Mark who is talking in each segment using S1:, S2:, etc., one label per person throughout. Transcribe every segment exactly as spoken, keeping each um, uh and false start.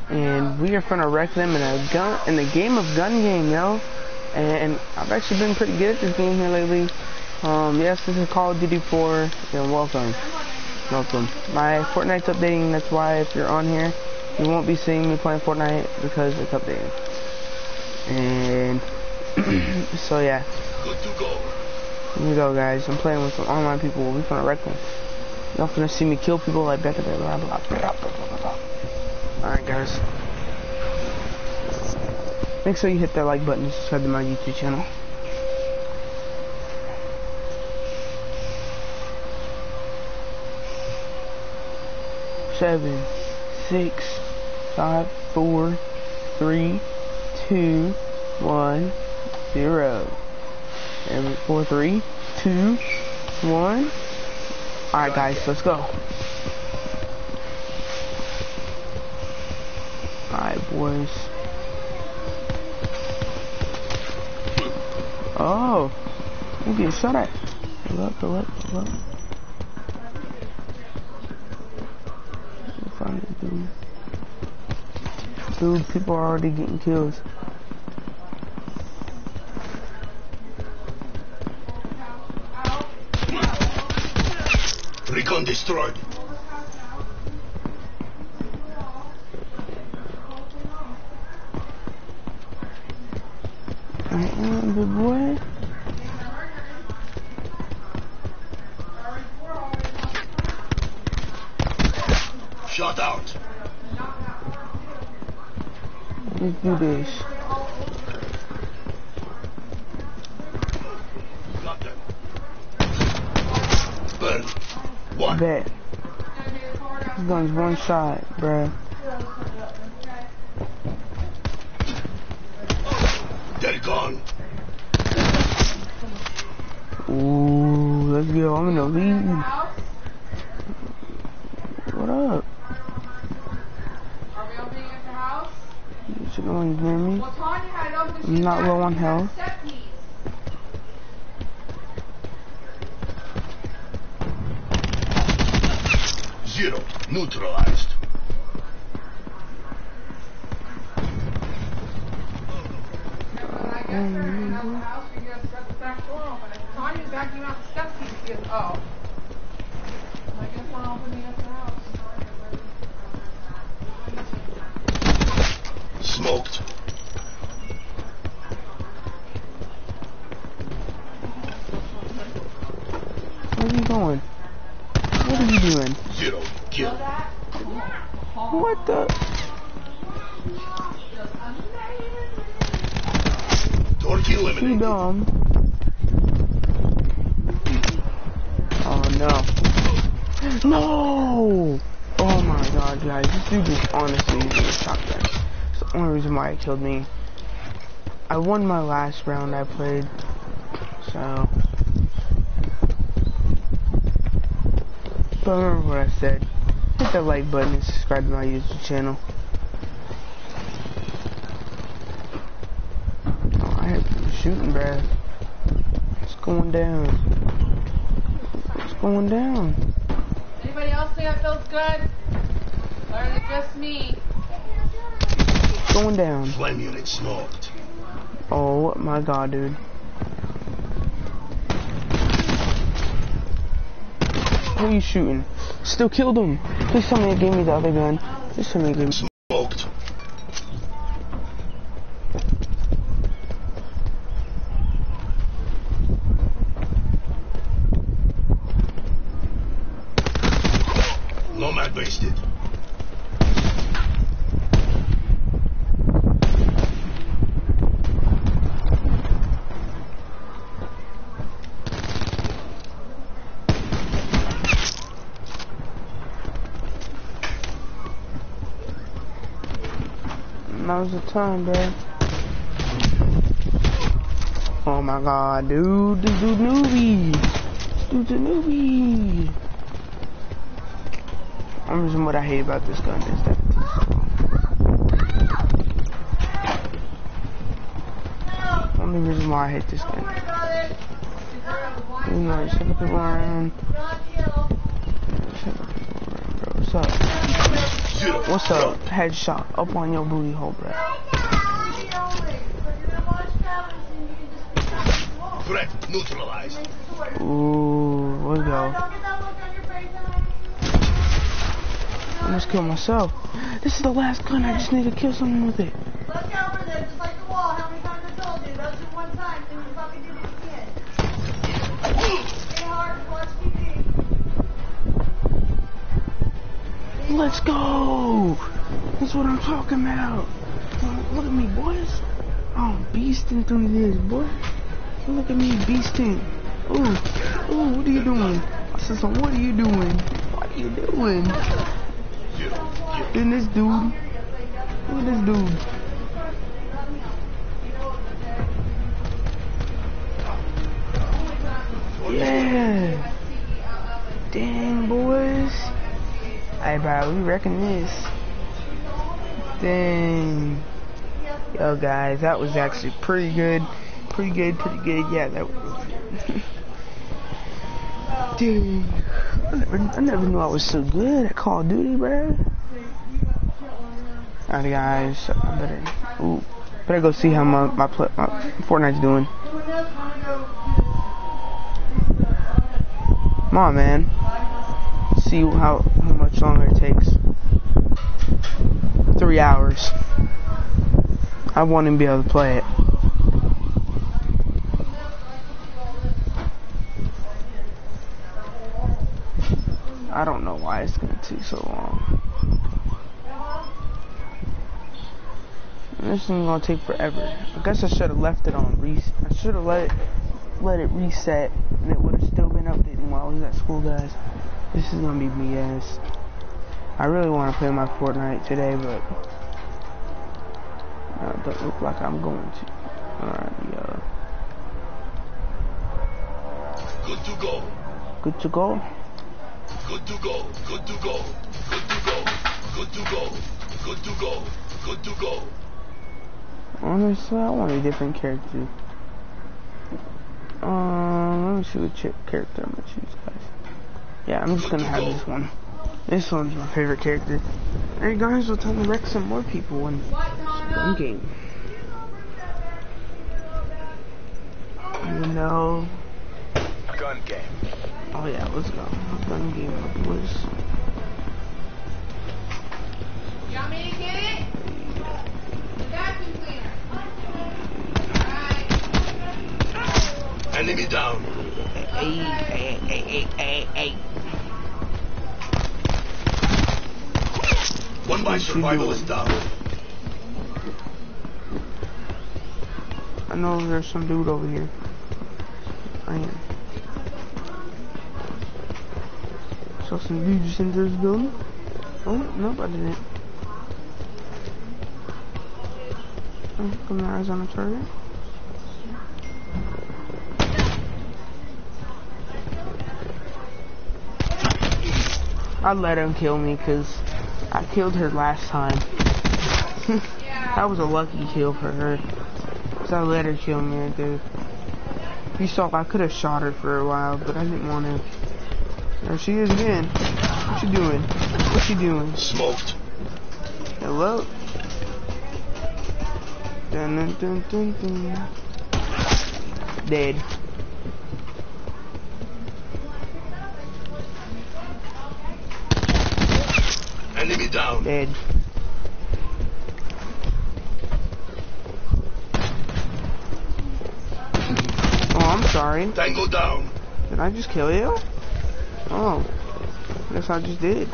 S1: and we are gonna wreck them in a gun in the game of gun game, yo. And I've actually been pretty good at this game here lately. Um, yes, this is Call of Duty four, and welcome, welcome. My Fortnite's updating. That's why if you're on here, you won't be seeing me playing Fortnite because it's updating. And so yeah,
S2: good to go.
S1: Here we go, guys. I'm playing with some online people. We're gonna wreck them. Y'all finna see me kill people like blah blah blah blah blah blah blah. Alright, guys. Make sure you hit that like button and subscribe to my YouTube channel. Seven, six, five, four, three, two, one, zero. And four, three, two, one. Alright, guys, let's go. Alright, boys. Oh, you get shot at. Look, look, look. Find it, dude. Dude, people are already getting kills.
S2: Recon destroyed.
S1: I am, big boy.
S2: Shot out.
S1: Let's do this.
S2: Got them. Burn. One.
S1: Bet. This gun's one shot, bruh.
S2: They're gone.
S1: Ooh, let's go. I'm in the lead. What up?
S3: Are we opening at the house?
S1: Should no one's near me.
S3: Well, Tanya had it open.
S1: I'm not low on health.
S2: Zero. Neutralized.
S3: Tanya's backing out the step keys because, oh. I guess we're opening at the house.
S2: Smoked.
S1: Where are you going? What are you doing?
S2: Zero. Kill.
S1: What the?
S2: Torque
S1: You
S2: eliminated.
S1: dumb. Oh no. No! Oh my god, guys. This dude is honestly using a shotgun. It's the only reason why it killed me. I won my last round I played. So. But remember what I said. Hit that like button and subscribe to my YouTube channel. Oh, I had people shooting, bruh. It's going down. It's going down.
S3: Anybody else think that feels good? Or is it just me?
S1: It's going down.
S2: Flame unit smoked.
S1: Oh my god, dude. Who are you shooting? Still killed him. Please tell me it gave me the other gun. Please tell me it gave me.
S2: Smoked. Nomad wasted.
S1: Now's the time, bro. Oh my god, dude. This dude newbie. This dude's a newbie. I'm just what I hate about this gun is that only reason why I hate this gun. You know, shut the people around. Shut the people around, bro. What's up?
S2: Zero.
S1: What's up? Headshot up on your booty hole, bro.
S2: Threat neutralized.
S1: Ooh, let's go. I almost killed myself. This is the last gun. I just need to kill someone with it.
S4: Look over there, just like the wall. How many times I told you? Those are one time, then you fucking did it again. Stay hard, watch T V.
S1: Let's go. That's what I'm talking about. Look at me, boys. I'm beasting through this, boy. Look at me beasting. Ooh, ooh, what are you doing? I said, so what are you doing? What are you doing? Then this dude. Look at this dude. Yeah. Dang, boys. Hey, bro, we reckon this. Dang. Yo, guys, that was actually pretty good. Pretty good, pretty good. Yeah, that was. Dang. I never, I never knew I was so good at Call of Duty, bro. Alright, guys. I better. Ooh. Better go see how my, my, my Fortnite's doing. Come on, man. See how, how much longer it takes. Three hours. I want to be able to play it. I don't know why it's gonna take so long. This is gonna take forever. I guess I should have left it on reset. I should have let it let it reset, and it would have still been updating while I was at school, guys. This is gonna be B S. I really want to play my Fortnite today, but uh, it don't look like I'm going to. Alright, yeah.
S2: Good to go.
S1: Good to go.
S2: Good to go. Good to go. Good to go. Good to go. Good to go. Good to go.
S1: Honestly, I want a different character. Um, let me see what ch character I'm gonna choose, guys. Yeah, I'm just gonna have this one. This one's my favorite character. Hey guys, we'll time to wreck some more people in gun game. You know.
S2: Gun game.
S1: Oh yeah, let's go. Gun game, boys.
S3: You want me to get it? The vacuum cleaner. Alright.
S2: Enemy down.
S1: Hey, hey, hey, hey, hey, hey.
S2: One by survivalist down.
S1: I know there's some dude over here. I am. Saw some dude just enter this building. Oh, nope, I didn't. Oh, got my eyes on the target. I let him kill me because I killed her last time. That was a lucky kill for her. So I let her kill me right there. You saw I could have shot her for a while, but I didn't want to. There she is again. What you doing? What you doing?
S2: Smoked.
S1: Hello? Dun, dun, dun, dun, dun. Dead.
S2: Enemy down.
S1: Dead. Oh, I'm sorry.
S2: Tango down.
S1: Did I just kill you? Oh. Guess I just did.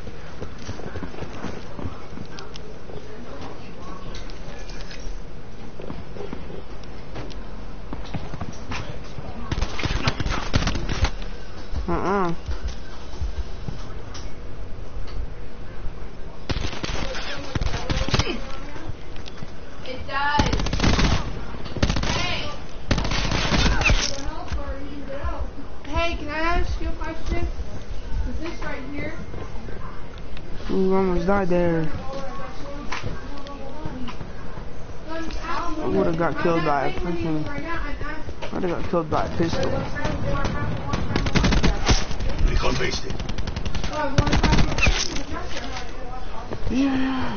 S1: Uh-uh.
S3: It does. Hey. Hey, can I ask you a question? Is this right here?
S1: Ooh, I almost died there. I would have got killed by a freaking... I would have got killed by a pistol.
S2: Recon wasted.
S1: Yeah.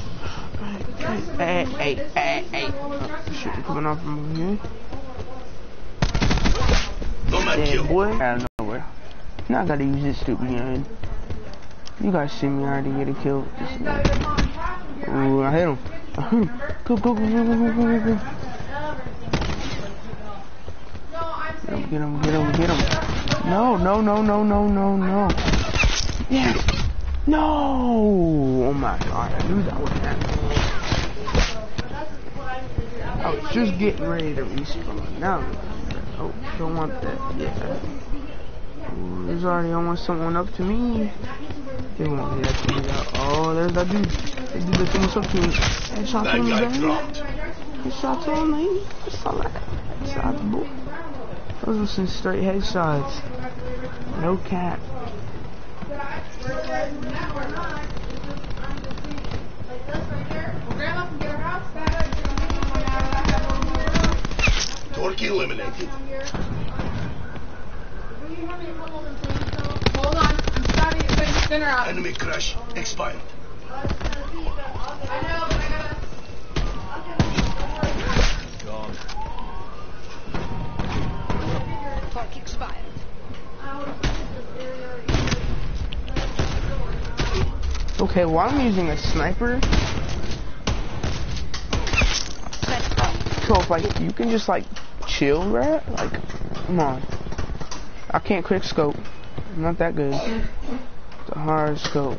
S1: Hey, hey, hey, hey. Oh, shit, coming off from over here. Damn, boy. Out of nowhere. Now I gotta use this stupid gun. You guys see me already get a kill. Ooh, I hit him. I hit him. Go, go, go, go, go, go, go, go. Get him, get him, get him. No, no, no, no, no, no, no. Yes. No. Oh my god, I knew that would happen. I was just getting ready to respawn. Now, oh, don't want that. Yeah. Ooh, there's already almost someone up to me. They won't hit that to me out. Oh, there's that dude. That dude that's almost up to me. Headshot to him, baby. Headshot to him, man. That's all right. Headshots, boy. Those were some straight headshots. No cap.
S2: Torque eliminated.
S3: Hold on, I'm starting to finish dinner out.
S2: Enemy crash expired.
S3: I know, but I gotta...
S2: Gone.
S5: Clock expired.
S1: Okay, while I'm using a sniper, so if like you can just like chill, right? Like, come on. I can't quick scope. I'm not that good. It's a hard scope.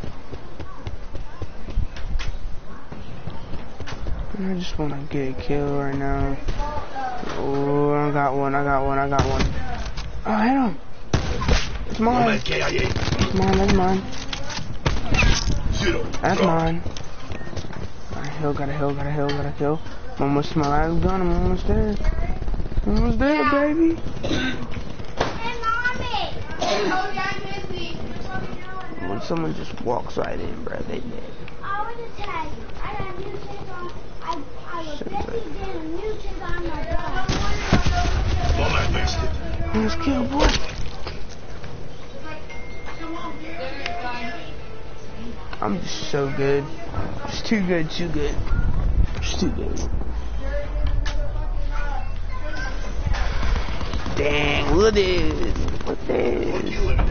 S1: I just want to get a kill right now. Oh, I got one. I got one. I got one. Oh, I hit him. It's mine. It's mine. That's mine.
S2: Zero.
S1: That's mine. Got a hill. Got a hill. Got a hill. Got a hill. I'm almost to my last gun. I'm almost there. I'm almost there, baby. When someone just walks right in, bro, they dead.
S6: I want to tell you, I got a new trick on. I, I was busy getting a new trick on my dog.
S2: Moment wasted.
S1: Let's kill, boy. I'm just so good. Just too good, too good. Just too good. Dang, look at this. Look at this.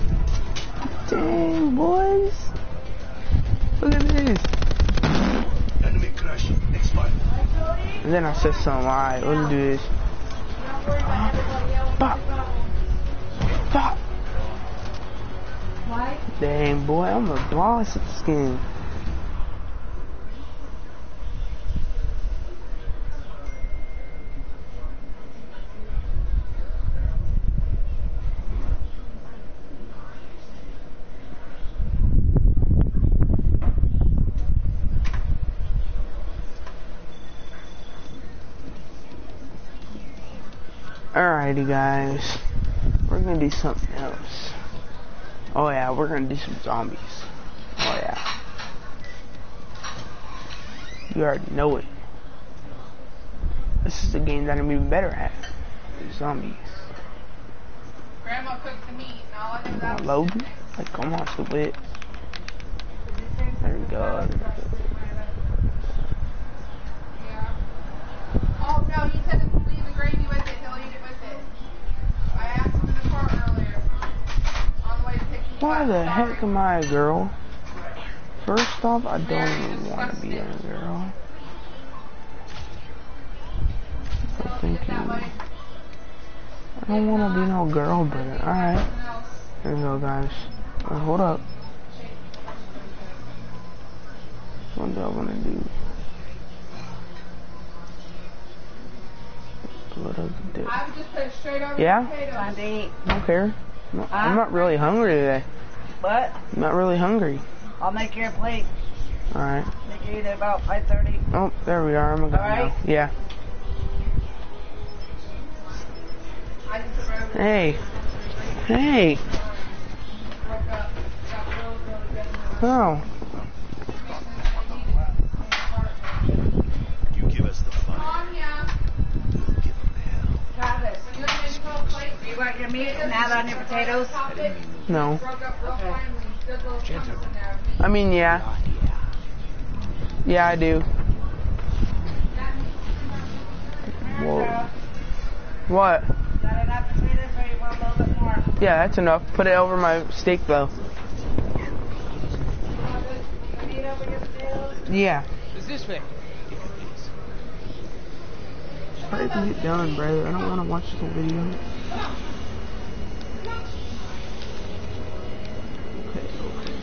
S1: Dang, boys. Look at this.
S2: Enemy crash expired.
S1: And then I said something, alright, let's do this. Bop. Bop. Dang, boy, I'm a boss at this game. Alrighty guys, we're gonna do something else. Oh yeah, we're gonna do some zombies. Oh yeah. You already know it. This is a game that I'm even better at. Zombies.
S3: Grandma cooked the meat, and all I did
S1: Am I
S3: was...
S1: loading? Like, come on, stupid. There we go.
S3: Yeah. Oh no, he said to leave the gravy with it, he'll eat it with it. I asked him in the car earlier. On the way to pick me
S1: Why
S3: up.
S1: the
S3: Sorry.
S1: heck am I a girl? First off, I don't even want to be a girl. I'm thinking, I don't want to be no girl, but alright. Here we go, guys. Uh, hold up. What do I want to do? What does it do?
S3: I would just put it straight over
S1: Yeah?
S3: the potatoes.
S5: Time to eat.
S1: I don't care. No, I'm not really hungry today.
S5: What?
S1: I'm not really hungry.
S5: I'll make your plate.
S1: Alright.
S5: Make you eat at about five thirty.
S1: Oh, there we are. I'm gonna go
S5: Alright.
S1: now. Yeah.
S3: I just put it over the
S1: Hey. Hey.
S3: broke up. Got really, really good in the
S1: Oh.
S2: You give us the fun.
S3: Mom, yeah.
S2: We'll give them hell.
S5: Travis,
S3: When you're in the cold plate,
S5: you want your meat and add on your potatoes?
S3: top it,
S1: No.
S3: broke up real
S5: Okay.
S3: finely. Good little chunks in there.
S1: I mean, yeah. Yeah, I do. Whoa. What?
S5: Got enough potatoes or you want a little bit more?
S1: Yeah, that's enough. Put it over my steak though.
S5: Need over your potatoes?
S1: Yeah.
S7: Is this way?
S1: Hurry up and get done, brother. I don't want to watch this whole video. Okay, okay.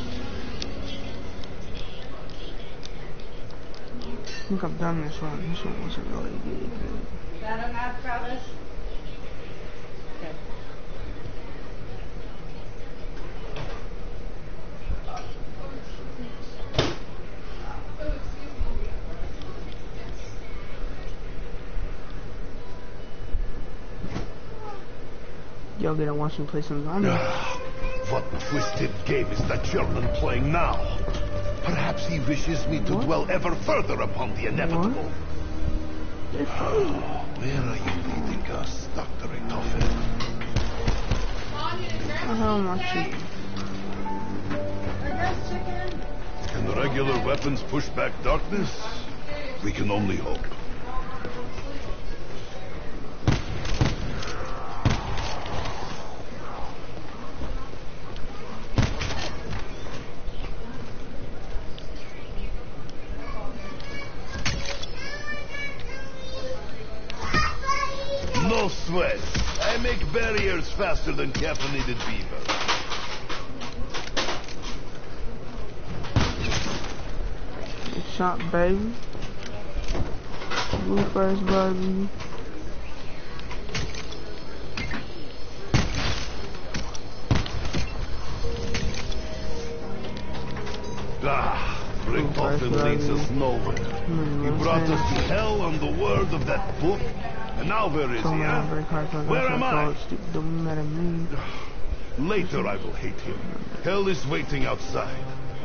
S1: I think I've done this one. This one wasn't really good.
S5: Is that enough, Travis? Okay.
S1: Y'all gonna watch me play some zombies?
S2: What twisted game is that German playing now? Perhaps he wishes me to
S1: What?
S2: dwell ever further upon the inevitable.
S1: What?
S2: Oh, where are you leading us, Doctor Richtofen?
S1: The hell am I shooting?
S2: Can regular weapons push back darkness? We can only hope. No sweat. I make barriers faster than caffeinated beaver.
S1: Good shot, baby. Blue first, baby.
S2: Ah, Richtofen leads us nowhere. He brought us to hell on the word of that book. And now where is he, huh? Where am I? Later I will hate him. Hell is waiting outside.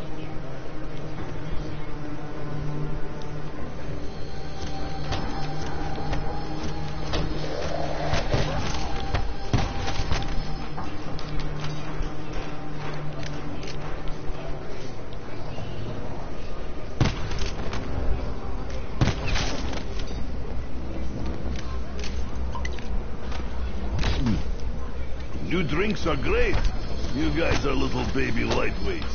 S2: New drinks are great. You guys are little baby lightweights.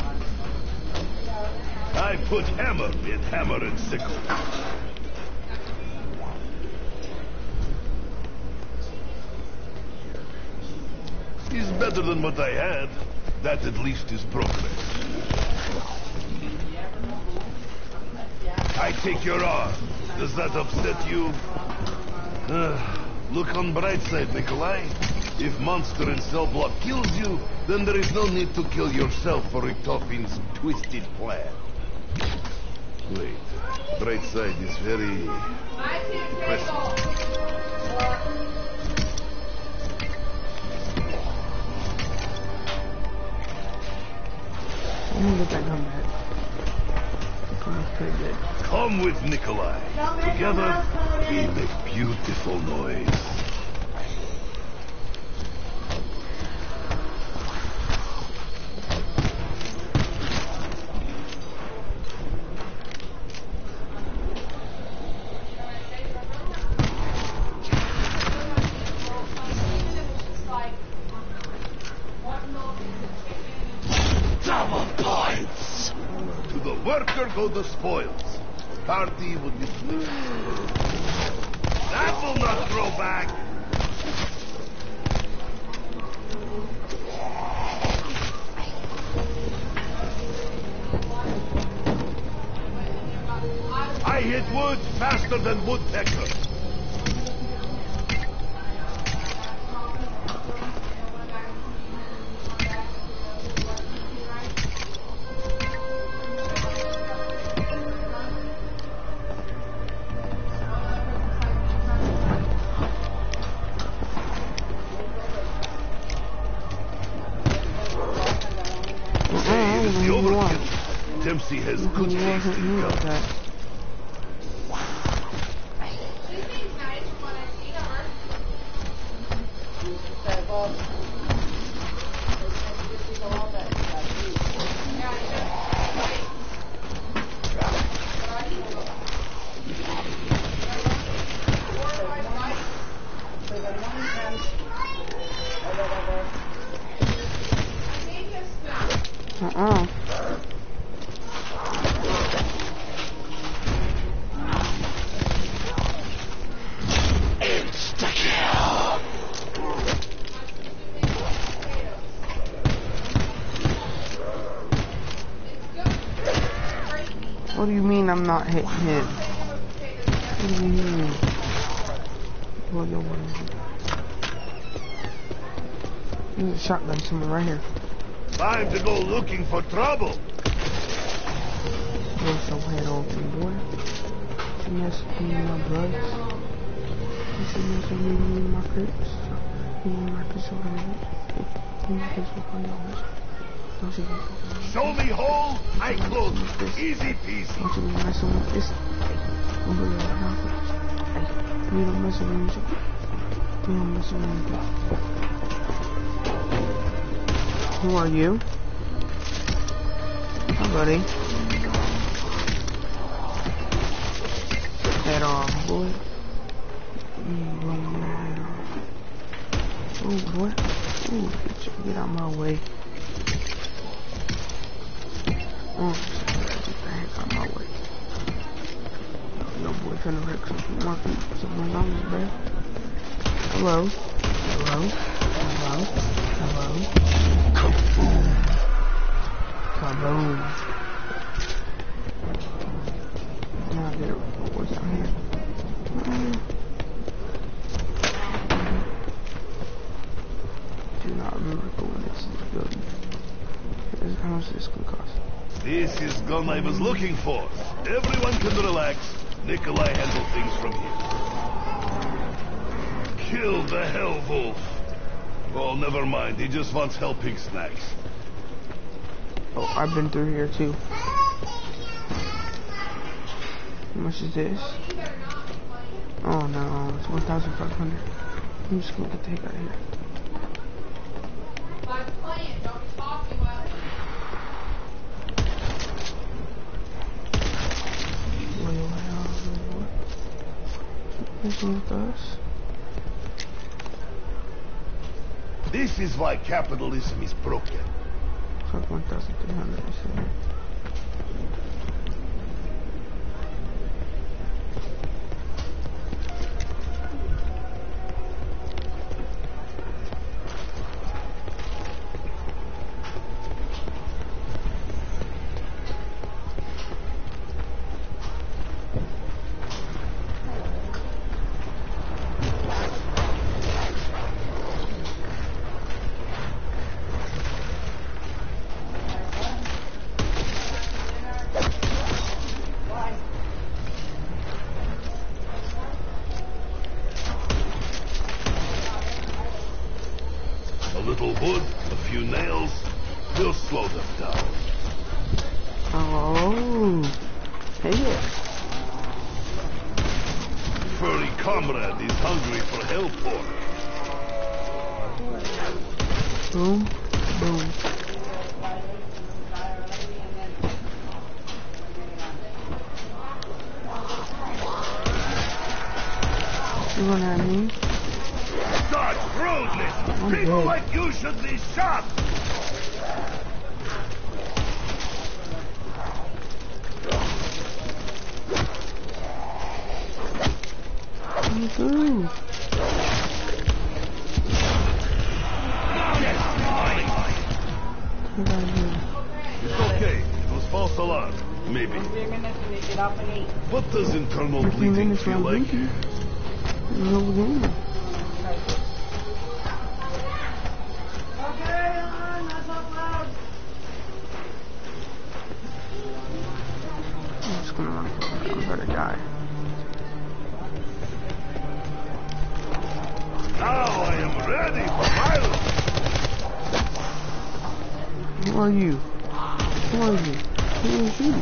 S2: I put hammer in hammer and sickle. He's better than what I had. That at least is progress. I take your arm. Does that upset you? Uh, look on bright side, Nikolai. If monster in cell block kills you, then there is no need to kill yourself for Richtofen's twisted plan. Wait, bright side is very depressing.
S1: I'm gonna get that gun back. That's pretty good.
S2: Come with Nikolai. Together, we make beautiful noise. Worker go the spoils. Party would be split. That will not grow back. I hit wood faster than woodpecker. Dempsey has good taste in guns.
S1: What do you mean I'm not hitting him? What do you mean? What do you want? There's a shotgun somewhere right here.
S2: Time to go looking for trouble.
S1: You're so head open, boy. You mess with me and my drugs. You should mess with me and my crips. Me and my crips over here. Me and my crips over here. Don't you be
S2: Show me hole, I close it. Easy peasy.
S1: Don't you be messing with this. Don't be like how Hey, you don't mess with me. You don't mess with me. Who are you? Hi, buddy. Head off, boy. Mm, blow your head off. Oh, boy. Ooh, get, you, get out my way. Oh, get the heck out my way. Yo, boy, trying to wreck something more people. Something wrong with bro. Hello? Hello? Hello? Hello? Kaboom. Kaboom. Now I get it. What's out here? Mm. Do not remember going into this building. How much is this gonna cost?
S2: This is gun I was looking for. Everyone can relax. Nikolai handle things from here. Kill the hell wolf. Oh, never mind. He just wants helping snacks.
S1: Oh, I've been through here too. How much is this? Oh no, it's one thousand five hundred. I'm just gonna get the heck out of here. With us.
S2: This is why capitalism is broken.
S1: It's like one thousand three hundred, I said.
S2: What does internal bleeding feel like?
S1: I'm just gonna run for it. I'm gonna die.
S2: Now I am ready for violence.
S1: Who are you? Who are you? Who is you?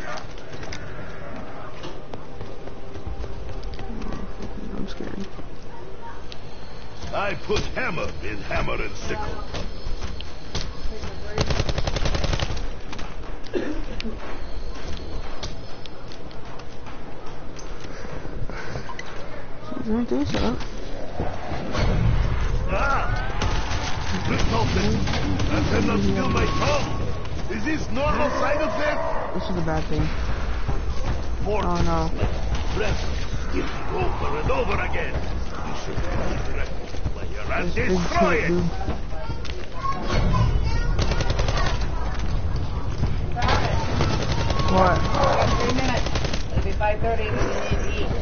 S1: I'm scared.
S2: I put hammer in hammer and sickle.
S1: Don't think so.
S2: Ah! Resulted. I cannot feel my tongue. Is this normal side effect?
S1: This is a bad thing.
S2: Four
S1: Oh no.
S2: Press it over and over again. You should be direct player and
S1: This big
S2: destroy
S1: shit,
S2: it.
S1: dude. What?
S5: Three minutes. It'll be five thirty and then you need to eat.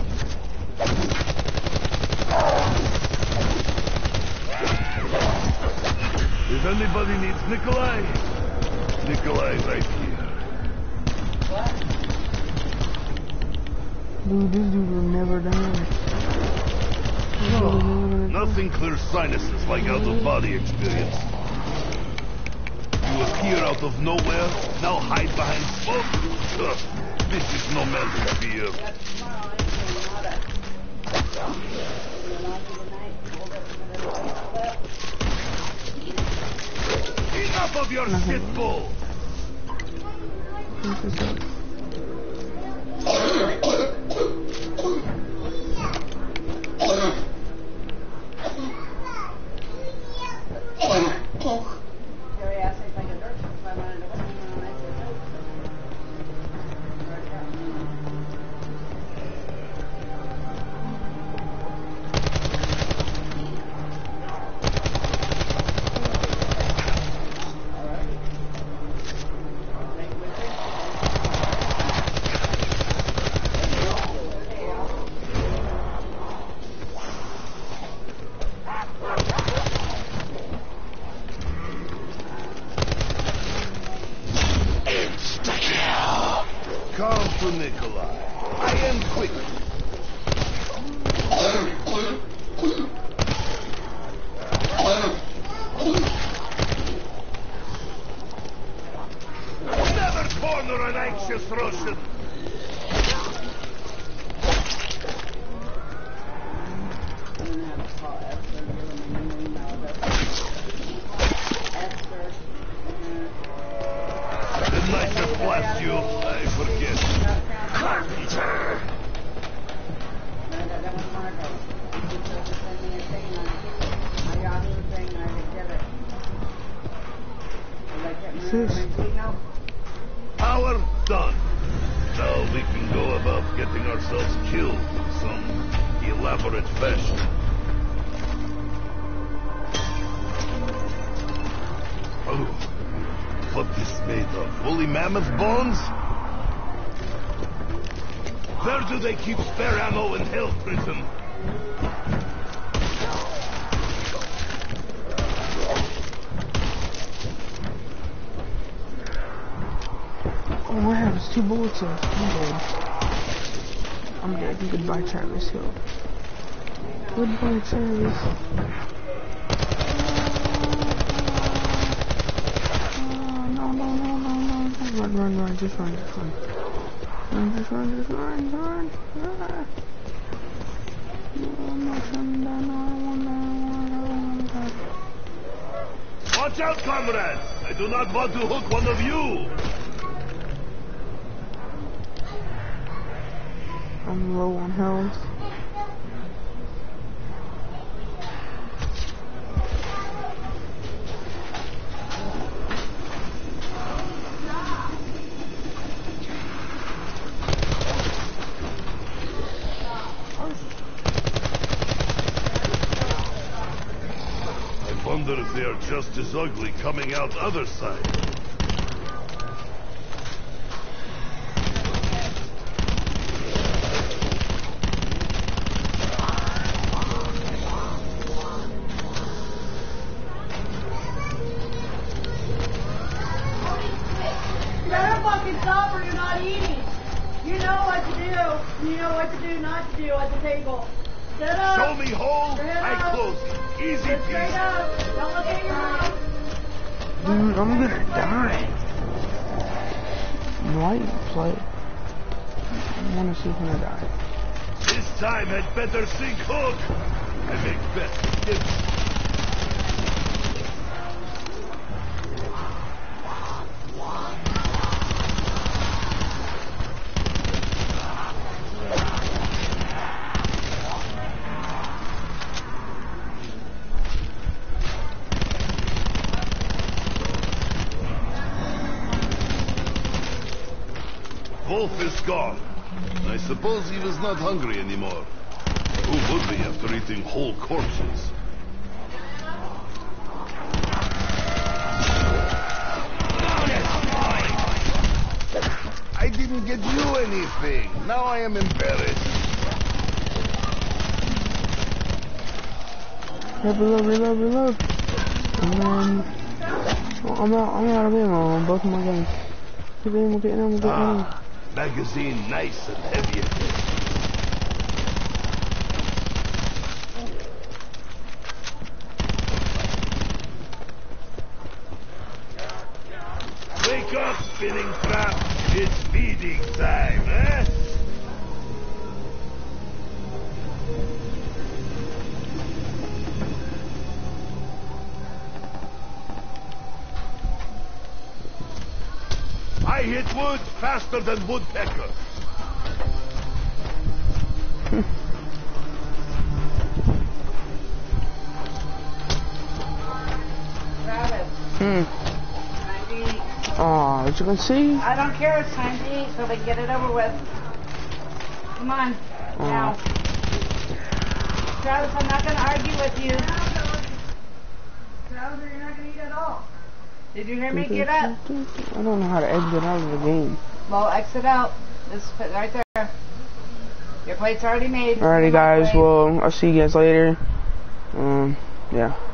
S2: If anybody needs Nikolai, Nikolai right here.
S5: What?
S1: Dude, this dude will never die.
S2: Oh, nothing clears sinuses like out-of-body experience. You appear out of nowhere, now hide behind smoke? Ugh, this is no mental fear.
S5: That's tomorrow. I ain't doing all that. You know, tonight, hold up, hold up.
S2: Enough of your shit bull!
S1: This is it.
S5: Jerry asked me if I could dirt him, so I wanted to listen to him, and I said no. Right down. All right. Take it with
S2: Come to Nikolai. I am quick. Never corner an anxious Russian.
S5: I'm gonna have to call Esther and give him a new email address. Esther.
S2: The night that blessed you, I forget. Carpenter!
S5: Then I got that one Marco. He told to send me a thing on my Yahoo thing and I could get it. Did I get my
S1: Sis.
S5: email?
S2: Power done. Now we can go about getting ourselves killed in some elaborate fashion. Oh, what is made of? Woolly mammoth bones? Where do they keep spare ammo in Hell Prison?
S1: Oh, I have two bullets left. I'm dead. I'm dead. Goodbye, Travis Hill. Goodbye, Travis. Oh, no, no, no, no, no. Run, run, run. Just run, just run. Run, just run, just run, run. Ah. No, I'm not shutting down. No, I want that. I want that.
S2: Watch out, comrades! I do not want to hook one of you!
S1: I'm low on health.
S2: I wonder if they are just as ugly coming out other side.
S4: You better fucking stop or you're not eating. You know what to do. You know what to do, not to do at the table. Sit up.
S2: Show me hole,
S4: Sit
S2: I
S4: up.
S2: close it. Easy
S4: Sit straight
S2: peasy.
S4: up. Don't look at your mom.
S1: Dude, I'm gonna die. Why you play? I wanna see if I'm gonna die.
S2: This time I'd better sink hook. I make best. Get Wolf is gone. I suppose he was not hungry anymore. Who would be after eating whole corpses? I didn't get you anything. Now I am embarrassed.
S1: Yeah, reload, reload, reload. And then oh, I'm out. I'm out of ammo on both of my guns. Get ammo, get ammo, get ammo.
S2: Ah, magazine nice and heavy again. Wake up, spinning trap. It's feeding time, eh? I hit wood faster than woodpecker.
S5: Travis,
S1: Hmm.
S5: time to eat.
S1: Aw, as you can see.
S5: I don't care, it's time to eat so they get it over with. Come on,
S1: Aw.
S5: now. Travis, I'm not going to argue with you.
S4: Travis, you're not going to eat at all.
S5: Did you hear me? Get up.
S1: I don't know how to exit out of the game.
S5: Well, exit out. Just put it right there. Your plate's already made.
S1: Alrighty, guys. Well, I'll see you guys later. Um, yeah.